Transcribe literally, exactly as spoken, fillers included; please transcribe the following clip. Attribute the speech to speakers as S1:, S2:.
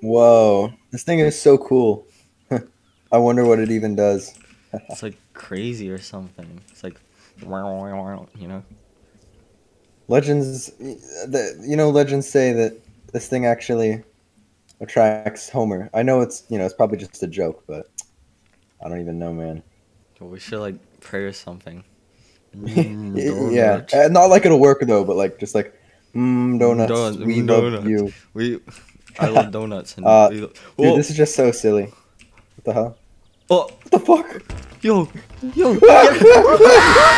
S1: Whoa, this thing is so cool. I wonder what it even does.
S2: It's like crazy or something. It's like, you know.
S1: Legends, the, you know, legends say that this thing actually attracts Homer. I know it's, you know, it's probably just a joke, but I don't even know, man.
S2: We should like pray or something. Mmm,
S1: Yeah,
S2: donuts.
S1: uh, not like it'll work though, but like just like, mmm,
S2: Mmm,
S1: donuts.
S2: donuts.
S1: We
S2: Mmm,
S1: love
S2: donuts.
S1: you.
S2: We, I love donuts and
S1: uh,
S2: we. Lo
S1: dude,
S2: Whoa!
S1: this is just so silly. What the hell?
S2: Oh!
S1: What the fuck?
S2: Yo! Yo! Get!